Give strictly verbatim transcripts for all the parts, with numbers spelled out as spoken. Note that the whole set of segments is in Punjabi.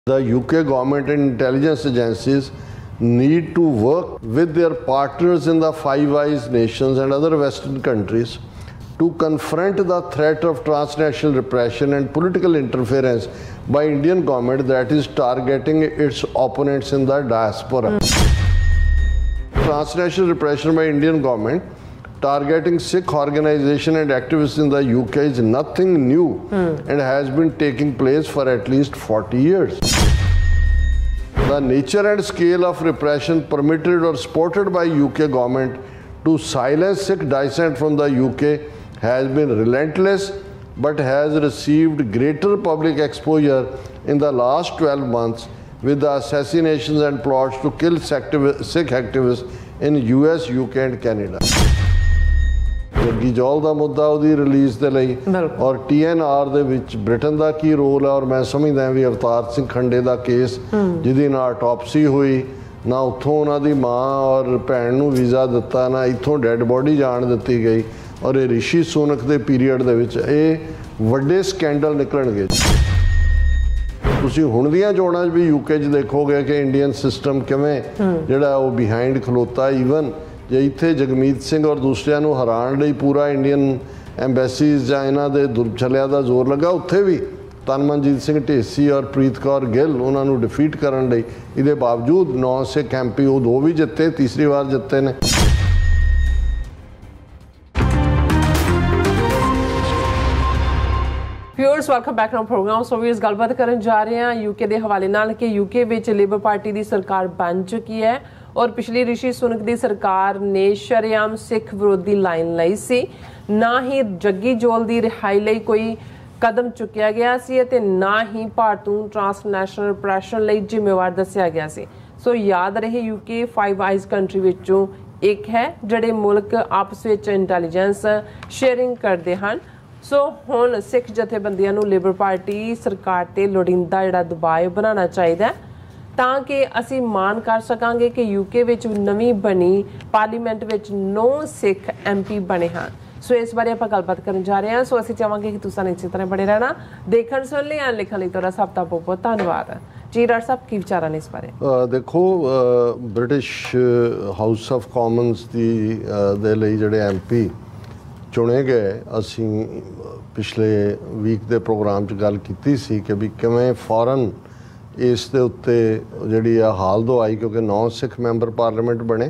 The U K government and intelligence agencies need to work with their partners in the Five Eyes nations and other Western countries to confront the threat of transnational repression and political interference by Indian government that is targeting its opponents in the diaspora. Transnational repression by Indian government targeting Sikh organization and activists in the U K is nothing new mm. and has been taking place for at least forty years. The nature and scale of repression permitted or supported by U K government to silence Sikh dissent from the U K has been relentless but has received greater public exposure in the last twelve months with the assassinations and plots to kill Sikh activists in U S, U K and Canada. Jaggi जौल का मुद्दा उहदी रिलीज़ के लिए और टी एन आर दे विच ब्रिटेन का की रोल है और मैं समझदा भी अवतार सिंह खंडे का केस जिहदी ना ऑटोपसी हुई ना उत्थों उन्होंने माँ और भैन नूं वीज़ा दिता ना इत्थों डैड बॉडी जान दी गई और ये ऋषि सुनक के पीरीयड दे विच ये वड्डे स्कैंडल निकलणगे। तुसीं हुण दीआं चोणां च भी यूके च देखोगे कि इंडियन सिस्टम किवें जिहड़ा वो बिहाइंड खलोता ईवन जे इत्थे जगमीत सिंह और दूसरिਆਂ ਨੂੰ हराण ਲਈ पूरा इंडियन एम्बेसीज ਜਾਂ ਇਹਨਾਂ ਦੇ ਦੁਰਛਲਿਆਂ ਦਾ ਜ਼ੋਰ ਲੱਗਾ ਉੱਥੇ ਵੀ ਤਨਮਨਜੀਤ ਸਿੰਘ ਢੇਸੀ और ਪ੍ਰੀਤ ਕੌਰ ਗਿੱਲ ਉਹਨਾਂ ਨੂੰ ਡਿਫੀਟ ਕਰਨ ਲਈ ਇਹਦੇ ਬਾਵਜੂਦ ਨੌ ਸਿੱਖ ਐਮਪੀ ਉਹ ਦੋ ਵੀ ਜਿੱਤੇ ਤੀਸਰੀ ਵਾਰ ਜਿੱਤੇ ਨੇ। Viewers welcome back to programme. So viewers गलबात करन जा रहे हैं यूके के हवाले नाल कि यूके विच लेबर पार्टी की सरकार बन चुकी है और पिछली ऋषि सुनक की सरकार ने शरेआम सिख विरोधी लाइन लाई सी। ना ही जग्गी जौल की रिहाई लई कोई कदम चुकिया गया सी ते ना ही भारत नूं ट्रांसनैशनल रिप्रैशन लई जिम्मेवार दस्सिया गया सी। सो याद रहे यूके फाइव आइज कंट्री विचों एक है जिहड़े मुल्क आपस विच इंटैलीजेंस शेयरिंग करते हैं। सो हुण सिख जथेबंदियां नूं लेबर पार्टी सरकार ते लोड़ींदा जिहड़ा दबाव बनाना चाहिए तां कि असीं मान कर सकांगे कि यूके विच नवीं बनी पार्लीमेंट विच नौ सिख एम पी बने हैं। सो इस बारे आपां गलबात करन जा रहे हैं। सो असीं चाहांगे कि तुसां इसी तरह बने रहना देखण सुन लई अण लिखण लई तुहाडा सब दा बहुत बहुत धन्नवाद। जी डॉक्टर साहब की विचार ने इस बारे? देखो ब्रिटिश हाउस ऑफ कॉमन्स दी दे लई जिहड़े एम पी चुने गए असी पिछले वीक के प्रोग्राम च गल की सी कि भी किवें फौरन इस दे उत्ते जिहड़ी आ हाल दो आई क्योंकि नौ सिख मैंबर पार्लीमेंट बने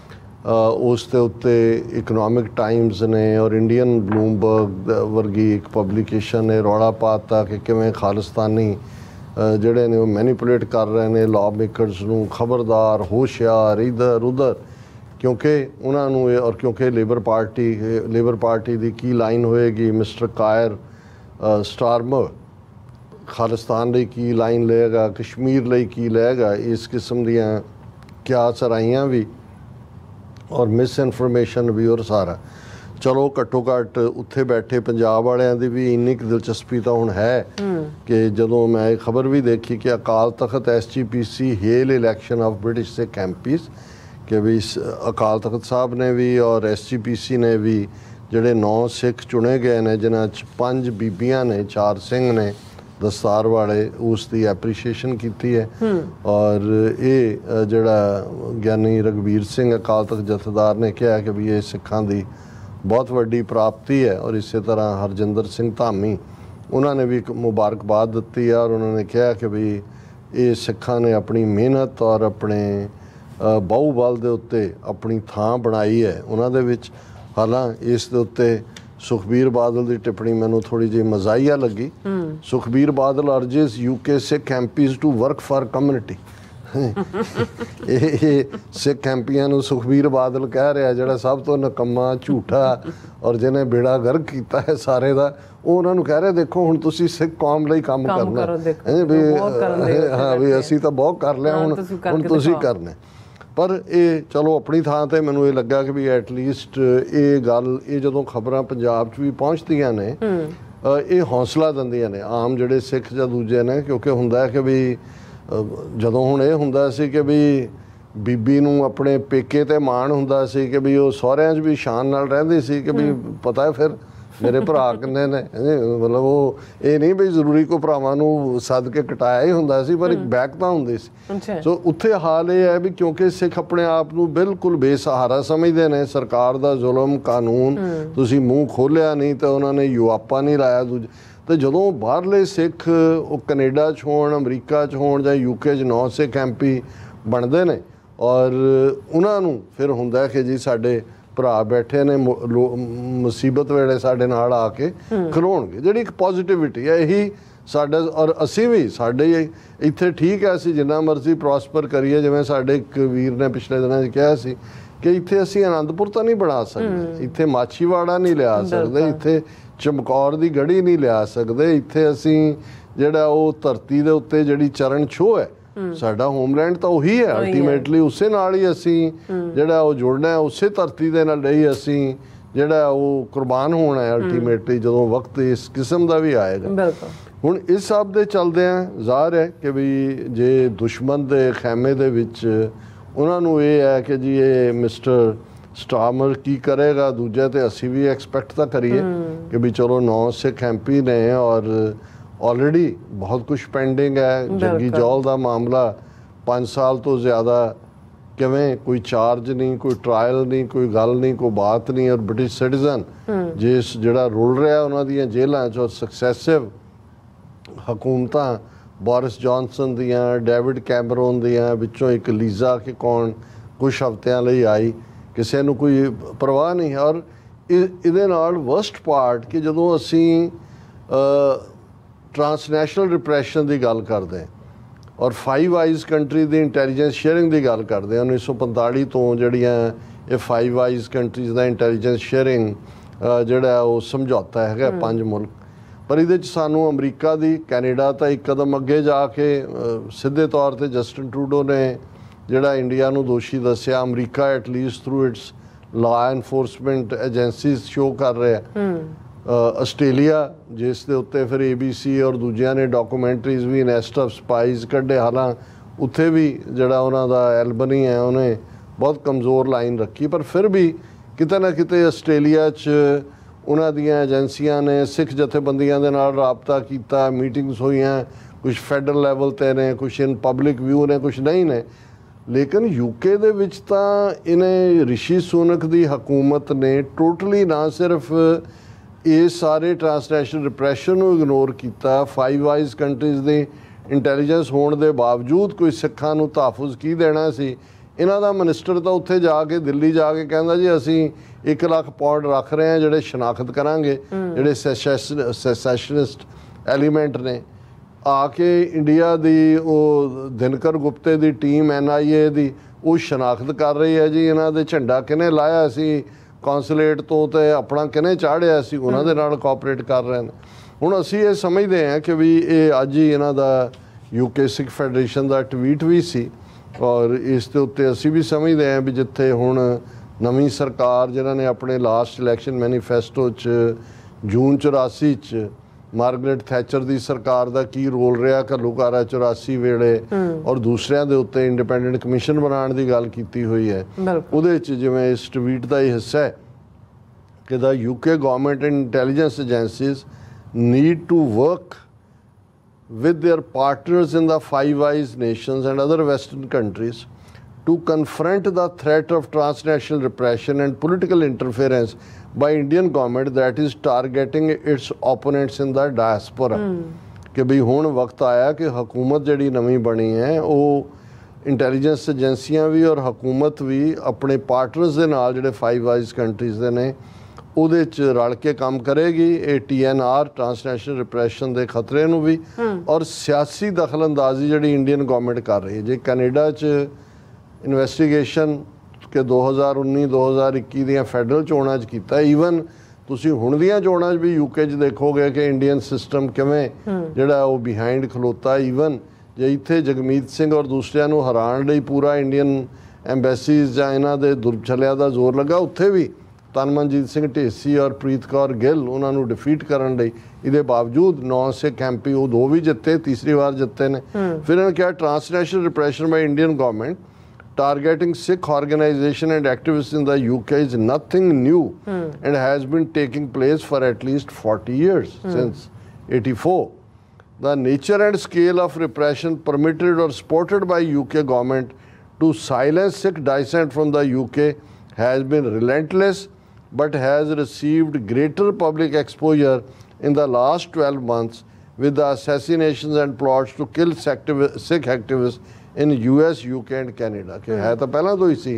उस दे उत्ते इकनॉमिक टाइम्स ने और इंडियन ब्लूमबर्ग वर्गी एक पब्लिकेशन ने रौला पाता कि किवें खालिस्तानी जिहड़े ने मैनीपुलेट कर रहे हैं लॉ मेकर्स नूं खबरदार होशियार इधर उधर क्योंकि उन्होंने और क्योंकि लेबर पार्टी लेबर पार्टी की की लाइन होएगी मिस्टर कायर स्टारमर खालिस्तान ਲਈ की लाइन लेगा कश्मीर ਲਈ की लेगा इस किस्म दियाँ क्या सराइयाँ भी और मिस इनफॉर्मेशन भी और सारा चलो घट्टो घट्ट उत्थे बैठे पंजाब वालियां दी भी इन्नी दिलचस्पी तो हुण है कि जदों मैं एक खबर भी देखी कि Akal Takht S G P C hail election of British Sikh M Ps कि भी अकाल तख्त साहब ने भी और एस जी पी सी ने भी जिहड़े नौ सिख चुने गए ने जिन्हां च पंज बीबियां ने चार सिंह ने दस्तार वाले उसकी एप्रीशिएशन की है और ये जिहड़ा ज्ञानी रघबीर सिंह अकाल तख्त जथेदार ने कहा कि भी ये सिखां दी बहुत वड्डी प्राप्ति है और इस तरह हरजिंदर सिंह धामी उन्होंने भी मुबारकबाद दी है और उन्होंने कहा कि भी ये सिखां ने अपनी मेहनत और अपने बाहूबल के उत्ते अपनी थां बनाई है उन्होंने विच। हालांकि इस दे उत्ते सुखबीर बादल की टिप्पणी मैनू थोड़ी जी मजाइया लगी। Sukhbir Badal urges UK Sikh M Ps to work for community ये सिख एम पीआं नूं सुखबीर बादल कह रहा जिहड़ा सब तो नकम्मा झूठा और जिन्हें बेड़ा गर्क किया है सारे का वो उन्होंने कह रहे देखो हुण तुसीं सिख कौम लई काम करना भी हाँ भी असीं तां बहुत कर लिया हुण हुण तुसीं करना पर ये चलो अपनी थां ते मैनूं ये लगा कि भी एटलीस्ट ये गल ये जदों खबरां पंजाब च भी पहुँचदियां ने ये हौसला दिंदियां ने आम जिहड़े सिख जां दूजे ने क्योंकि हुंदा है कि भी जदों हुण ये हुंदा सी कि भी बीबी नूं अपने पेके ते माण हुंदा सी कि भी वो सहुरिਆਂ 'च भी शान नाल रहिंदी सी कि भी पता है फिर ਮੇਰੇ ਭਰਾ ਕਿੰਨੇ ਨੇ, ਮਤਲਬ ਉਹ ਇਹ ਨਹੀਂ ਵੀ ਜ਼ਰੂਰੀ ਕੋ ਭਰਾਵਾਂ ਨੂੰ ਸੱਦ ਕੇ ਕਟਾਇਆ ਹੀ ਹੁੰਦਾ ਸੀ, ਪਰ ਇੱਕ ਬੈਕ ਤਾਂ ਹੁੰਦੀ ਸੀ। ਸੋ ਉੱਥੇ ਹਾਲ ਇਹ ਹੈ ਵੀ ਕਿਉਂਕਿ ਸਿੱਖ ਆਪਣੇ ਆਪ ਨੂੰ ਬਿਲਕੁਲ ਬੇਸਹਾਰਾ ਸਮਝਦੇ ਨੇ, ਸਰਕਾਰ ਦਾ ਜ਼ੁਲਮ ਕਾਨੂੰਨ ਤੁਸੀਂ ਮੂੰਹ ਖੋਲਿਆ ਨਹੀਂ ਤਾਂ ਉਹਨਾਂ ਨੇ ਯੂਆਪਾ ਨਹੀਂ ਲਾਇਆ ਦੂਜੇ। ਤੇ ਜਦੋਂ ਬਾਹਰਲੇ ਸਿੱਖ ਉਹ ਕੈਨੇਡਾ 'ਚ ਹੋਣ, ਅਮਰੀਕਾ 'ਚ ਹੋਣ ਜਾਂ ਯੂਕੇ 'ਚ ਨੌ ਸਿੱਖ ਐਮ ਪੀ ਬਣਦੇ ਨੇ ਔਰ ਉਹਨਾਂ ਨੂੰ ਫਿਰ ਹੁੰਦਾ ਕਿ ਜੀ ਸਾਡੇ ਭਰਾ ਬੈਠੇ ਨੇ ਮੁਸੀਬਤ ਵੇਲੇ ਸਾਡੇ ਨਾਲ ਆ ਕੇ ਖਲੋਣਗੇ, ਜਿਹੜੀ ਇੱਕ ਪੋਜ਼ਿਟਿਵਿਟੀ ਹੈ ਇਹੀ ਸਾਡਾ। ਔਰ ਅਸੀਂ ਵੀ ਸਾਡੇ ਇੱਥੇ ਠੀਕ ਹੈ, ਅਸੀਂ ਜਿੰਨਾ ਮਰਜ਼ੀ ਪ੍ਰੋਸਪਰ ਕਰੀਏ, ਜਿਵੇਂ ਸਾਡੇ ਇੱਕ ਵੀਰ ਨੇ ਪਿਛਲੇ ਦਿਨਾਂ 'ਚ ਕਿਹਾ ਸੀ ਕਿ ਇੱਥੇ ਅਸੀਂ ਆਨੰਦਪੁਰ ਤਾਂ ਨਹੀਂ ਬਣਾ ਸਕਦੇ, ਇੱਥੇ ਮਾਛੀਵਾੜਾ ਨਹੀਂ ਲਿਆ ਸਕਦੇ, ਇੱਥੇ ਚਮਕੌਰ ਦੀ ਗੜੀ ਨਹੀਂ ਲਿਆ ਸਕਦੇ, ਇੱਥੇ ਅਸੀਂ ਜਿਹੜਾ ਉਹ ਧਰਤੀ ਦੇ ਉੱਤੇ ਜਿਹੜੀ ਚਰਨ ਛੋਹ ਹੈ ਸਾਡਾ ਹੋਮਲੈਂਡ ਤਾਂ ਉਹੀ ਹੈ ਅਲਟੀਮੇਟਲੀ, ਉਸੇ ਨਾਲ ਹੀ ਅਸੀਂ ਜਿਹੜਾ ਉਹ ਜੁੜਨਾ, ਉਸੇ ਧਰਤੀ ਦੇ ਨਾਲ ਹੀ ਅਸੀਂ ਜਿਹੜਾ ਉਹ ਕੁਰਬਾਨ ਹੋਣਾ ਹੈ ਅਲਟੀਮੇਟਲੀ ਜਦੋਂ ਵਕਤ ਇਸ ਕਿਸਮ ਦਾ ਵੀ ਆਏਗਾ। ਹੁਣ ਇਸ ਸਭ ਦੇ ਚਲਦਿਆਂ ਜ਼ਾਹਰ ਹੈ ਕਿ ਵੀ ਜੇ ਦੁਸ਼ਮਣ ਦੇ ਖੈਮੇ ਦੇ ਵਿੱਚ ਉਹਨਾਂ ਨੂੰ ਇਹ ਹੈ ਕਿ ਜੀ ਇਹ ਮਿਸਟਰ ਸਟਾਰਮਰ ਕੀ ਕਰੇਗਾ, ਦੂਜੇ ਤੇ ਅਸੀਂ ਵੀ ਐਕਸਪੈਕਟ ਤਾਂ ਕਰੀਏ ਕਿ ਵੀ ਚਲੋ ਨੌ ਸਿੱਖ ਐਮ ਪੀ ਨੇ ਔਰ ਆਲਰੇਡੀ ਬਹੁਤ ਕੁਛ ਪੈਂਡਿੰਗ ਹੈ। ਜੰਗੀ ਜੌਲ ਦਾ ਮਾਮਲਾ ਪੰਜ ਸਾਲ ਤੋਂ ਜ਼ਿਆਦਾ ਕਿਵੇਂ ਕੋਈ ਚਾਰਜ ਨਹੀਂ, ਕੋਈ ਟਰਾਇਲ ਨਹੀਂ, ਕੋਈ ਗੱਲ ਨਹੀਂ, ਕੋਈ ਬਾਤ ਨਹੀਂ। ਔਰ ਬ੍ਰਿਟਿਸ਼ ਸਿਟੀਜ਼ਨ ਜਿਸ ਜਿਹੜਾ ਰੁਲ ਰਿਹਾ ਉਹਨਾਂ ਦੀਆਂ ਜੇਲ੍ਹਾਂ 'ਚ, ਔਰ ਸਕਸੈਸਿਵ ਹਕੂਮਤਾਂ ਬੋਰਿਸ ਜੌਨਸਨ ਦੀਆਂ, ਡੇਵਿਡ ਕੈਮਰੋਨ ਦੀਆਂ, ਵਿੱਚੋਂ ਇੱਕ ਲੀਜ਼ਾ ਕਿ ਕੌਣ ਕੁਛ ਹਫ਼ਤਿਆਂ ਲਈ ਆਈ, ਕਿਸੇ ਨੂੰ ਕੋਈ ਪਰਵਾਹ ਨਹੀਂ। ਔਰ ਇਹਦੇ ਨਾਲ ਵਰਸਟ ਪਾਰਟ ਕਿ ਜਦੋਂ ਅਸੀਂ ਟਰਾਂਸਨੈਸ਼ਨਲ ਰਿਪਰੈਸ਼ਨ ਦੀ ਗੱਲ ਕਰਦੇ ਔਰ ਫਾਈਵ ਆਈਜ਼ ਕੰਟਰੀ ਦੀ ਇੰਟੈਲੀਜੈਂਸ ਸ਼ੇਅਰਿੰਗ ਦੀ ਗੱਲ ਕਰਦੇ ਹਾਂ, ਉੱਨੀ ਸੌ ਪੰਤਾਲੀ ਤੋਂ ਜਿਹੜੀਆਂ ਇਹ ਫਾਈਵ ਆਈਜ਼ ਕੰਟਰੀਜ਼ ਦਾ ਇੰਟੈਲੀਜੈਂਸ ਸ਼ੇਅਰਿੰਗ ਜਿਹੜਾ ਉਹ ਸਮਝੌਤਾ ਹੈਗਾ ਪੰਜ ਮੁਲਕ, ਪਰ ਇਹਦੇ 'ਚ ਸਾਨੂੰ ਅਮਰੀਕਾ ਦੀ, ਕੈਨੇਡਾ ਤਾਂ ਇੱਕ ਕਦਮ ਅੱਗੇ ਜਾ ਕੇ ਸਿੱਧੇ ਤੌਰ 'ਤੇ ਜਸਟਿਨ ਟਰੂਡੋ ਨੇ ਜਿਹੜਾ ਇੰਡੀਆ ਨੂੰ ਦੋਸ਼ੀ ਦੱਸਿਆ, America at least through its law enforcement agencies show ਕਰ ਰਿਹਾ। ਆਸਟ੍ਰੇਲੀਆ ਜਿਸ ਦੇ ਉੱਤੇ ਫਿਰ ਏ ਬੀ ਸੀ ਔਰ ਦੂਜਿਆਂ ਨੇ ਡਾਕੂਮੈਂਟਰੀਜ਼ ਵੀ ਨੈਸਟ ਆਫ ਸਪਾਈਜ਼ ਕੱਢੇ, ਹਾਲਾਂ ਉੱਥੇ ਵੀ ਜਿਹੜਾ ਉਹਨਾਂ ਦਾ ਐਲਬਨੀ ਹੈ ਉਹਨੇ ਬਹੁਤ ਕਮਜ਼ੋਰ ਲਾਈਨ ਰੱਖੀ, ਪਰ ਫਿਰ ਵੀ ਕਿਤੇ ਨਾ ਕਿਤੇ ਆਸਟ੍ਰੇਲੀਆ 'ਚ ਉਹਨਾਂ ਦੀਆਂ ਏਜੰਸੀਆਂ ਨੇ ਸਿੱਖ ਜਥੇਬੰਦੀਆਂ ਦੇ ਨਾਲ ਰਾਬਤਾ ਕੀਤਾ, ਮੀਟਿੰਗਸ ਹੋਈਆਂ, ਕੁਛ ਫੈਡਰਲ ਲੈਵਲ 'ਤੇ ਨੇ, ਕੁਛ ਇਨ ਪਬਲਿਕ ਵਿਊ ਨੇ, ਕੁਛ ਨਹੀਂ ਨੇ। ਲੇਕਿਨ ਯੂਕੇ ਦੇ ਵਿੱਚ ਤਾਂ ਇਹਨੇ ਰਿਸ਼ੀ ਸੁਨਕ ਦੀ ਹਕੂਮਤ ਨੇ ਟੋਟਲੀ ਨਾ ਸਿਰਫ ਇਹ ਸਾਰੇ ਟਰਾਂਸਨੈਸ਼ਨਲ ਰਿਪਰੈਸ਼ਨ ਨੂੰ ਇਗਨੋਰ ਕੀਤਾ, ਫਾਈਵ ਆਈਜ਼ ਕੰਟਰੀਜ਼ ਦੀ ਇੰਟੈਲੀਜੈਂਸ ਹੋਣ ਦੇ ਬਾਵਜੂਦ ਕੋਈ ਸਿੱਖਾਂ ਨੂੰ ਤਹਫੁਜ਼ ਕੀ ਦੇਣਾ ਸੀ। ਇਹਨਾਂ ਦਾ ਮਿਨਿਸਟਰ ਤਾਂ ਉੱਥੇ ਜਾ ਕੇ ਦਿੱਲੀ ਜਾ ਕੇ ਕਹਿੰਦਾ ਜੀ ਅਸੀਂ ਇੱਕ ਲੱਖ ਪੌਂਡ ਰੱਖ ਰਹੇ ਹਾਂ ਜਿਹੜੇ ਸ਼ਨਾਖਤ ਕਰਾਂਗੇ, ਜਿਹੜੇ ਸੈਸੈਸ਼ਨਿਸਟ ਐਲੀਮੈਂਟ ਨੇ। ਆ ਕੇ ਇੰਡੀਆ ਦੀ ਉਹ ਦਿਨਕਰ ਗੁਪਤੇ ਦੀ ਟੀਮ ਐਨ ਆਈ ਏ ਦੀ ਉਹ ਸ਼ਨਾਖਤ ਕਰ ਰਹੀ ਹੈ ਜੀ ਇਹਨਾਂ ਦੇ ਝੰਡਾ ਕਿਹਨੇ ਲਾਇਆ ਸੀ ਕੌਂਸੂਲੇਟ ਤੋਂ ਤੇ ਆਪਣਾ ਕਿਹਨੇ ਚਾੜਿਆ ਸੀ, ਉਹਨਾਂ ਦੇ ਨਾਲ ਕੋਆਪਰੇਟ ਕਰ ਰਹੇ ਨੇ। ਹੁਣ ਅਸੀਂ ਇਹ ਸਮਝਦੇ ਹਾਂ ਕਿ ਵੀ ਇਹ ਅੱਜ ਹੀ ਇਹਨਾਂ ਦਾ ਯੂਕੇ ਸਿੱਖ ਫੈਡਰੇਸ਼ਨ ਦਾ ਟਵੀਟ ਵੀ ਸੀ ਔਰ ਇਸ ਦੇ ਉੱਤੇ ਅਸੀਂ ਵੀ ਸਮਝਦੇ ਹਾਂ ਵੀ ਜਿੱਥੇ ਹੁਣ ਨਵੀਂ ਸਰਕਾਰ ਜਿਨ੍ਹਾਂ ਨੇ ਆਪਣੇ ਲਾਸਟ ਇਲੈਕਸ਼ਨ ਮੈਨੀਫੈਸਟੋ 'ਚ ਜੂਨ ਚੁਰਾਸੀ 'ਚ ਮਾਰਗਰੇਟ ਥੈਚਰ ਦੀ ਸਰਕਾਰ ਦਾ ਕੀ ਰੋਲ ਰਿਹਾ ਘੱਲੂਘਾਰਾ ਚੁਰਾਸੀ ਵੇਲੇ ਔਰ ਦੂਸਰਿਆਂ ਦੇ ਉੱਤੇ ਇੰਡੀਪੈਂਡੈਂਟ ਕਮਿਸ਼ਨ ਬਣਾਉਣ ਦੀ ਗੱਲ ਕੀਤੀ ਹੋਈ ਹੈ, ਉਹਦੇ 'ਚ ਜਿਵੇਂ ਇਸ ਟਵੀਟ ਦਾ ਹੀ ਹਿੱਸਾ ਹੈ ਕਿ the UK government and intelligence agencies need to work with their partners in the Five Eyes nations and other Western countries to confront the threat of transnational repression and political interference by Indian government that is targeting its opponents in the diaspora. कि भी हुण वक्त आया कि हुकूमत जिहड़ी नवीं बनी है वो इंटैलीजेंस एजेंसियां भी और हुकूमत भी अपने पार्टनर्स दे नाल जिहड़े फाइव आइज कंट्रीज़ दे ने ਉਹਦੇ 'ਚ ਰਲ ਕੇ ਕੰਮ ਕਰੇਗੀ। ਇਹ T N R transnational repression ਦੇ ਖਤਰੇ ਨੂੰ ਵੀ ਔਰ ਸਿਆਸੀ ਦਖਲਅੰਦਾਜ਼ੀ ਜਿਹੜੀ ਇੰਡੀਅਨ ਗਵਰਨਮੈਂਟ ਕਰ ਰਹੀ ਹੈ। ਜੇ ਕੈਨੇਡਾ 'ਚ ਇਨਵੈਸਟੀਗੇਸ਼ਨ ਕਿ ਦੋ ਹਜ਼ਾਰ ਉੱਨੀ ਦੋ ਹਜ਼ਾਰ ਇੱਕੀ ਦੀਆਂ ਫੈਡਰਲ ਚੋਣਾਂ 'ਚ ਕੀਤਾ, ਈਵਨ ਤੁਸੀਂ ਹੁਣ ਦੀਆਂ ਚੋਣਾਂ 'ਚ ਵੀ ਯੂਕੇ 'ਚ ਦੇਖੋਗੇ ਕਿ ਇੰਡੀਅਨ ਸਿਸਟਮ ਕਿਵੇਂ ਜਿਹੜਾ ਉਹ ਬਿਹਾਈਂਡ ਖਲੋਤਾ। ਈਵਨ ਜੇ ਇੱਥੇ ਜਗਮੀਤ ਸਿੰਘ ਔਰ ਦੂਸਰਿਆਂ ਨੂੰ ਹਰਾਉਣ ਲਈ ਪੂਰਾ ਇੰਡੀਅਨ ਐਮਬੈਸੀਜ਼ ਜਾਂ ਇਹਨਾਂ ਦੇ ਦੁਰਛਲਿਆਂ ਦਾ ਜ਼ੋਰ ਲੱਗਾ, ਉੱਥੇ ਵੀ ਤਨਮਨਜੀਤ ਸਿੰਘ ਢੇਸੀ ਔਰ ਪ੍ਰੀਤ ਕੌਰ ਗਿੱਲ ਉਹਨਾਂ ਨੂੰ ਡਿਫੀਟ ਕਰਨ ਲਈ, ਇਹਦੇ ਬਾਵਜੂਦ ਨੌ ਸਿੱਖ ਐਮ ਪੀ ਉਹ ਦੋ ਵੀ ਜਿੱਤੇ, ਤੀਸਰੀ ਵਾਰ ਜਿੱਤੇ ਨੇ। ਫਿਰ ਇਹਨਾਂ ਕਿਹਾ transnational repression by Indian government targeting Sikh organization and activists in the U K is nothing new and has been taking place for at least forty years, since eighty-four. The nature and scale of repression permitted or supported by U K government to silence Sikh dissent from the U K has been relentless, but has received greater public exposure in the last twelve months with the assassinations and plots to kill Sikh activists in U S, U K and Canada. कि है तो पहला तो ही सी,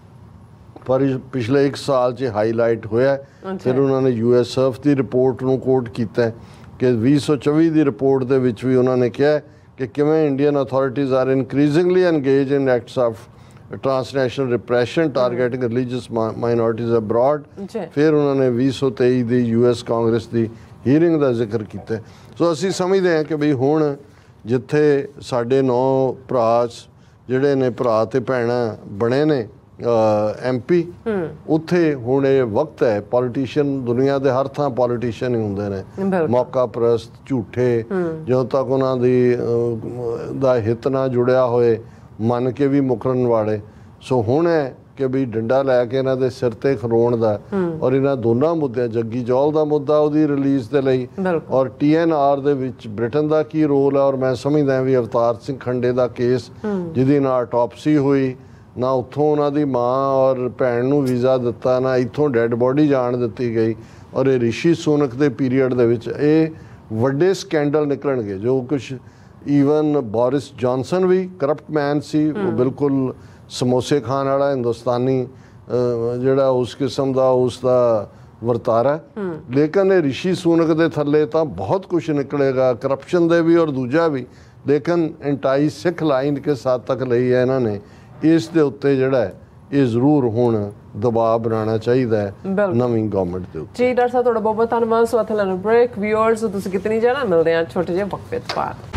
पर पिछले एक साल च हाईलाइट होया। फिर उन्होंने यू एस सर्फ की रिपोर्ट ਨੂੰ ਕੋਟ ਕੀਤਾ ਕਿ ਵੀਹ ਸੌ ਚੌਵੀ ਦੀ ਰਿਪੋਰਟ ਦੇ ਵਿੱਚ ਵੀ ਉਹਨਾਂ ਨੇ ਕਿਹਾ ਕਿ ਕਿਵੇਂ Indian authorities are increasingly engage in acts of transnational repression targeting religious minorities abroad. फिर उन्होंने ਵੀਹ ਸੌ ਤੇਈ ਦੀ ਯੂ ਐਸ ਕਾਂਗਰਸ ਦੀ ਹੀਅਰਿੰਗ ਦਾ ਜ਼ਿਕਰ ਕੀਤਾ। ਸੋ ਅਸੀਂ ਸਮਝਦੇ ਹਾਂ ਕਿ ਬਈ ਹੁਣ ਜਿੱਥੇ ਸਾਡੇ ਨੌ ਭਰਾ ਜਿਹੜੇ ਨੇ ਭਰਾ ਤੇ ਭੈਣਾਂ ਬਣੇ ਨੇ ਐਮ ਪੀ, ਉੱਥੇ ਹੁਣ ਇਹ ਵਕਤ ਹੈ, ਪੋਲੀਟੀਸ਼ੀਅਨ ਦੁਨੀਆ ਦੇ ਹਰ ਥਾਂ ਪੋਲੀਟੀਸ਼ੀਅਨ ਹੀ ਹੁੰਦੇ ਨੇ, ਮੌਕਾ ਪ੍ਰਸਤ ਝੂਠੇ, ਜਦੋਂ ਤੱਕ ਉਹਨਾਂ ਦੀ ਦਾ ਹਿੱਤ ਨਾਲ ਜੁੜਿਆ ਹੋਏ ਮੰਨ ਕੇ ਵੀ ਮੁਕਰਨ ਵਾਲੇ। ਸੋ ਹੁਣ ਹੈ ਕਿ ਵੀ ਡੰਡਾ ਲੈ ਕੇ ਇਹਨਾਂ ਦੇ ਸਿਰ ਤੇ ਖਲੋਣ ਦਾ, ਔਰ ਇਹਨਾਂ ਦੋਨਾਂ ਮੁੱਦਿਆਂ, ਜੱਗੀ ਜੌਲ ਦਾ ਮੁੱਦਾ ਉਹਦੀ ਰਿਲੀਜ਼ ਦੇ ਲਈ, ਔਰ ਟੀ ਐਨ ਆਰ ਦੇ ਵਿੱਚ ਬ੍ਰਿਟਨ ਦਾ ਕੀ ਰੋਲ ਹੈ। ਔਰ ਮੈਂ ਸਮਝਦਾ ਵੀ ਅਵਤਾਰ ਸਿੰਘ ਖੰਡੇ ਦਾ ਕੇਸ ਜਿਹਦੀ ਨਾ ਆਟੋਪਸੀ ਹੋਈ, ਨਾ ਉੱਥੋਂ ਉਹਨਾਂ ਦੀ ਮਾਂ ਔਰ ਭੈਣ ਨੂੰ ਵੀਜ਼ਾ ਦਿੱਤਾ, ਨਾ ਇੱਥੋਂ ਡੈਡ ਬੋਡੀ ਜਾਣ ਦਿੱਤੀ ਗਈ, ਔਰ ਇਹ ਰਿਸ਼ੀ ਸੁਨਕ ਦੇ ਪੀਰੀਅਡ ਦੇ ਵਿੱਚ ਇਹ ਵੱਡੇ ਸਕੈਂਡਲ ਨਿਕਲਣਗੇ। ਜੋ ਕੁਛ ਈਵਨ ਬੋਰਿਸ ਜੌਨਸਨ ਵੀ ਕਰਪਟ ਮੈਨ ਸੀ, ਉਹ ਬਿਲਕੁਲ ਸਮੋਸੇ ਖਾਣ ਵਾਲਾ ਹਿੰਦੁਸਤਾਨੀ ਜਿਹੜਾ ਉਸ ਕਿਸਮ ਦਾ ਉਸ ਦਾ ਵਰਤਾਰਾ, ਲੇਕਿਨ ਇਹ ਰਿਸ਼ੀ ਸੁਨਕ ਦੇ ਥੱਲੇ ਤਾਂ ਬਹੁਤ ਕੁਛ ਨਿਕਲੇਗਾ, ਕਰਪਸ਼ਨ ਦੇ ਵੀ ਔਰ ਦੂਜਾ ਵੀ। ਲੇਕਿਨ ਐਂਟਾਈ ਸਿੱਖ ਲਾਈਨ ਕਿਸ ਹੱਦ ਤੱਕ ਲਈ ਹੈ ਇਹਨਾਂ ਨੇ, ਇਸ ਦੇ ਉੱਤੇ ਜਿਹੜਾ ਇਹ ਜ਼ਰੂਰ ਹੁਣ ਦਬਾਅ ਬਣਾਉਣਾ ਚਾਹੀਦਾ ਹੈ ਨਵੀਂ ਗਵਰਨਮੈਂਟ ਦੇ ਉੱਤੇ। ਜੀ ਡਾਕਟਰ ਸਾਹਿਬ ਤੁਹਾਡਾ ਬਹੁਤ ਬਹੁਤ ਧੰਨਵਾਦ। ਸੋ ਅਥਲਨ ਬ੍ਰੇਕ ਵਿਊਅਰਸ ਤੁਸੀਂ ਕਿਤਨੀ ਜਾਣਾ ਮਿਲਦੇ ਆ ਛੋਟੇ ਜਿਹੇ ਵਕਫੇ ਤੋਂ ਬਾਅਦ।